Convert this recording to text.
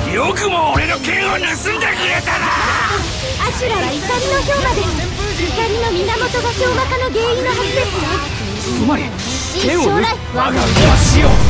よくも俺の剣を盗んでくれたな。 アシュラは怒りの氷河です。怒りの源が氷河化の原因のはずですよ。 つまり剣を将来我が腕は死を